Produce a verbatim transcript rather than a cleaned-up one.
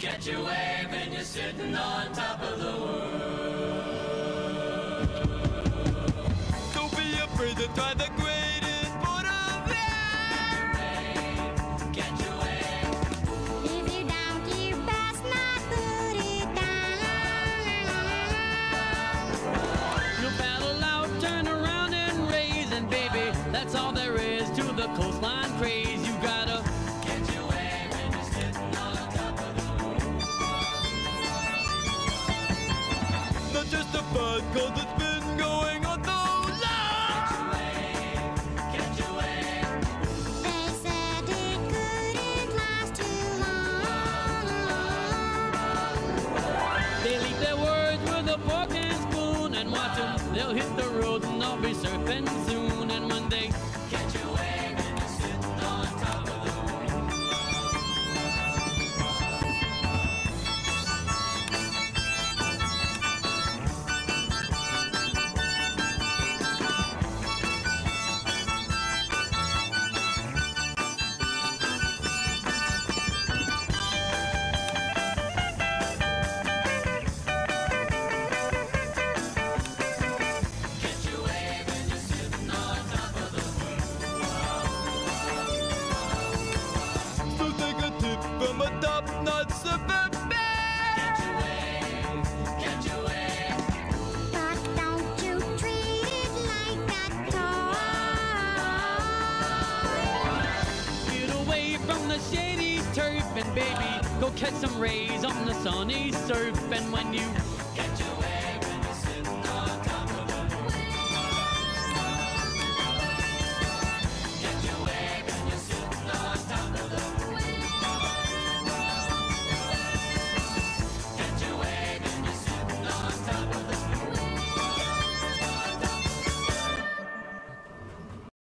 Catch a wave and you're sitting on top of the world. Don't be afraid to try the greatest sport of life. Catch a wave. If you're down, you best not put it down. You paddle out, turn around and raise, and baby, that's all there is to the coastline craze. You gotta Catch a wave and you're sitting on top of the world. Not just a buzz, cause it's been going on so long. Catch a wave. Catch a wave. They said it couldn't last too long. They leave their words with a fork and spoon, and watch them, they'll hit the road and they'll be surfing soon. And when they Catch a wave and you're sitting on top of the world. Catch a wave and you're sitting on top of the world. So take a tip from a top-notch surfer band. Catch a wave. Catch a wave. But don't you treat it like a toy. get away from the shady turf, and baby, go catch some rays on the sunny surf. And when you